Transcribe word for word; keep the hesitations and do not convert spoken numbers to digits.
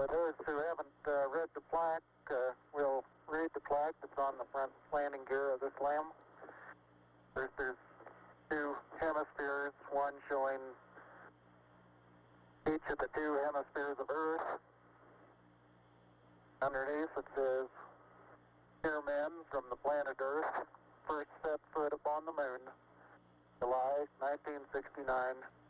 For those who haven't uh, read the plaque, uh, we'll read the plaque that's on the front landing gear of this LAM. There's, there's two hemispheres, one showing each of the two hemispheres of Earth. Underneath it says, "Dear men from the planet Earth, first set foot upon the moon, July nineteen sixty-nine.